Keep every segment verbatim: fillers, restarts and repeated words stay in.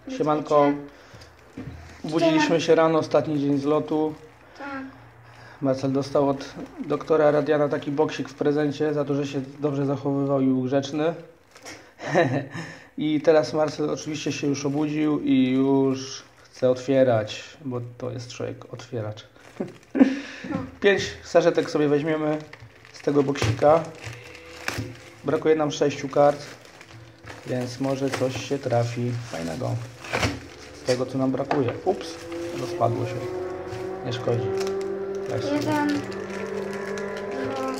Siemanko. Budziliśmy się rano, ostatni dzień zlotu. Tak. Marcel dostał od doktora Radiana taki boksik w prezencie za to, że się dobrze zachowywał i był grzeczny. I teraz Marcel oczywiście się już obudził i już chce otwierać, bo to jest człowiek otwieracz. Pięć sarzetek sobie weźmiemy z tego boksika. Brakuje nam sześciu kart, więc może coś się trafi fajnego z tego, co nam brakuje. Ups, rozpadło się. Nie szkodzi. Jeden, dwa,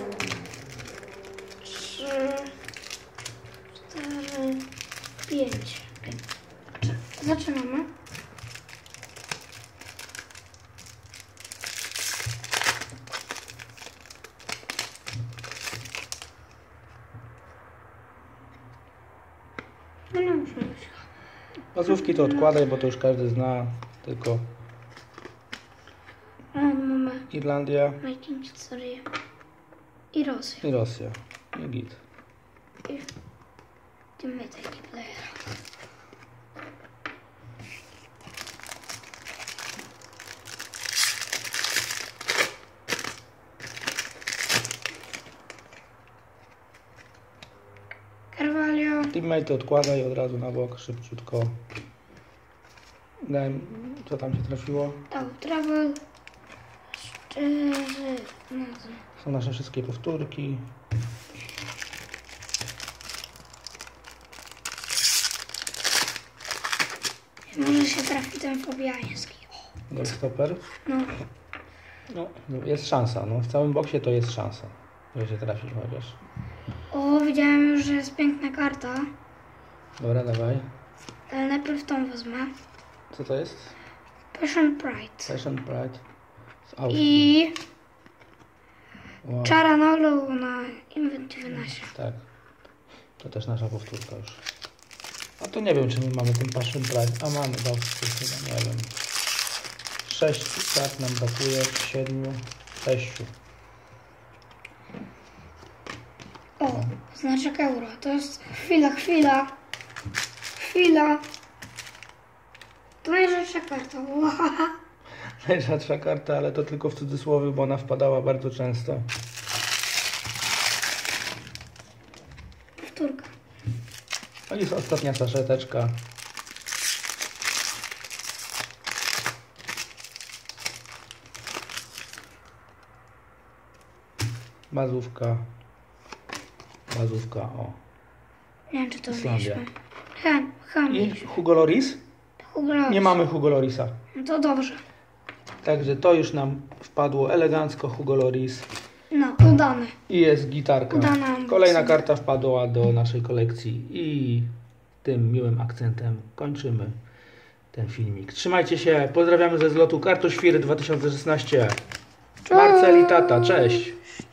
trzy, cztery, pięć. Zaczynamy. No nie muszę być. Bazówki to odkładaj, bo to już każdy zna, tylko Mamy Irlandia making historię i Rosję. i Rosja. I git. I tymy taki player. Carvalho. Teammate odkładaj od razu na bok, szybciutko. Daj, co tam się trafiło? Dał travel. Szczerzy. No Są nasze wszystkie powtórki. może się trafi ten fabiański. Goldstopper. No. No, jest szansa. No, w całym boksie to jest szansa, że się trafi chociaż. O, widziałem już, że jest piękna karta. Dobra, dawaj. Ale najpierw tą wezmę. Co to jest? Passion Pride. Passion Pride. Z Austrii. I Wow. Charanolu na Invent dwanaście. Tak. To też nasza powtórka już. A to nie wiem, czy my mamy ten Passion Pride. A mamy, dobrze, chyba, nie wiem. Sześć kart nam brakuje, siedmiu, sześciu. O, znaczek euro. To jest chwila, chwila. Chwila. To najrzedsza karta. Wow. Najrzadsza karta, ale to tylko w cudzysłowie, bo ona wpadała bardzo często. Powtórka. No i jest ostatnia saszeteczka. Bazówka. Bazówka, o. Nie wiem, czy to Islandia. mieliśmy. Hem, hem. I Hugo Lloris? Hugo. Nie mamy Hugo Llorisa. No to dobrze. Także to już nam wpadło elegancko, Hugo Lloris. No, udane. I jest gitarka. Udana unboxing. Kolejna karta wpadła do naszej kolekcji. I tym miłym akcentem kończymy ten filmik. Trzymajcie się. Pozdrawiamy ze zlotu Kartoświry dwa tysiące szesnaście. Marcel i tata. Cześć.